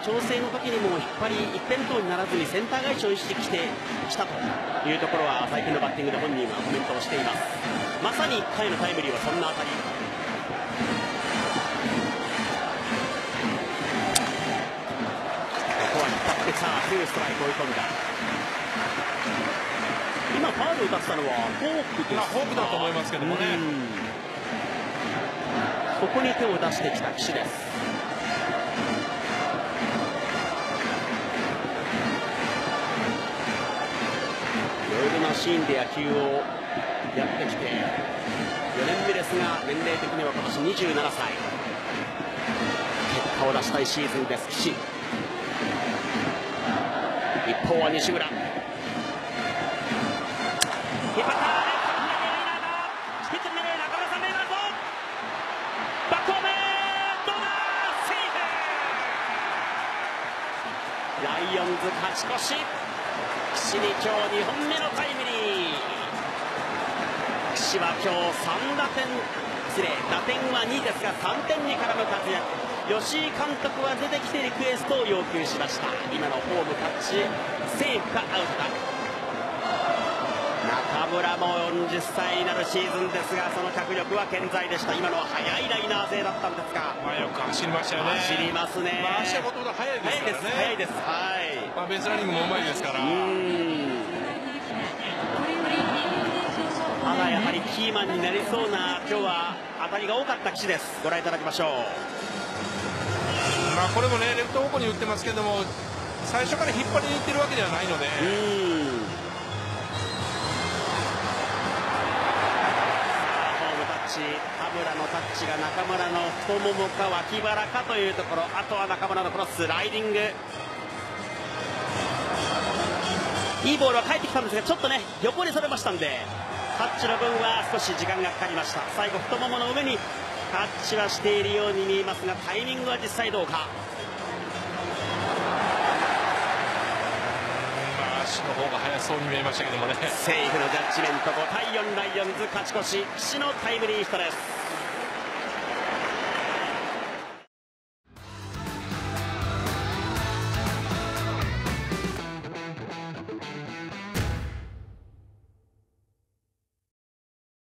調整の時にも引っ張り一辺倒にならずにセンター返しを意識してきたというところは最近のバッティングで本人はコメントをしています。まさに1回のタイムリーはそんな当たり。ここは引っ張ってさあ2ストライク追い込んだ。今ファウルを打たせたのはフォークですか。 フォークだと思いますけどもね。 ここに手を出してきた岸です。いろいろなシーンで野球をやってきて4年目ですが、年齢的には今年27歳。結果を出したいシーズンです岸。一方は西村、引っ張った。ライオンズ勝ち越し。岸に今日2本目のタイムリー。岸は今日打点は2ですが3点に絡む活躍。吉井監督は出てきてリクエストを要求しました。今のホームタッチセーフかアウトだ。中村も40歳になるシーズンですが、その脚力は健在でした。今のは速いライナー性だったんですが、 よく走りましたよね。 走りますね。 足はもともと速いですからね。 速いです。はい。 ベースランニングもうまいですから。 ただやはりキーマンになりそうな今日は当たりが多かった岸です。ご覧いただきましょう。 これもねレフト方向に打ってますけども、最初から引っ張りにいってるわけではないので。田村のタッチが中村の太ももか脇腹かというところ。あとは中村のこのスライディング、いいボールは返ってきたんですが、ちょっとね横にそれましたんで、タッチの分は少し時間がかかりました。最後太ももの上にタッチはしているように見えますが、タイミングは実際どうか。 足の方が速そうに見えましたけどもね。 セーフのジャッジメント。5対4、ライオンズ勝ち越し。岸のタイムリーヒットです。